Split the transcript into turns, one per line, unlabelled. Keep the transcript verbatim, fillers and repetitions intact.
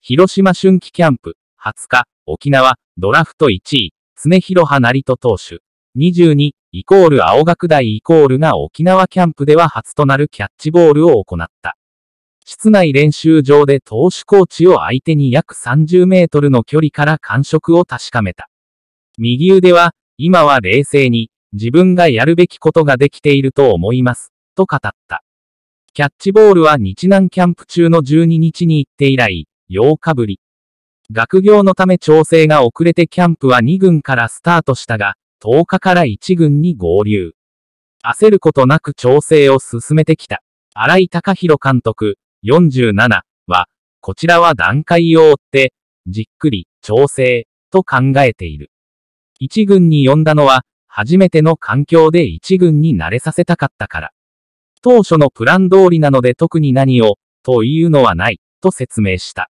広島春季キャンプ、はつか、沖縄、ドラフトいちい、常広葉成人投手。にじゅうに、イコール青学大イコールが沖縄キャンプでは初となるキャッチボールを行った。室内練習場で投手コーチを相手に約さんじゅうメートルの距離から感触を確かめた。右腕は、今は冷静に、自分がやるべきことができていると思います、と語った。キャッチボールは日南キャンプ中のじゅうににちに行って以来、ようかぶり。学業のため調整が遅れてキャンプはに軍からスタートしたが、とおかからいち軍に合流。焦ることなく調整を進めてきた。新井貴弘監督、よんじゅうななは、こちらは段階を追って、じっくり、調整、と考えている。いち軍に呼んだのは、初めての環境でいち軍に慣れさせたかったから。当初のプラン通りなので特に何を、というのはない、と説明した。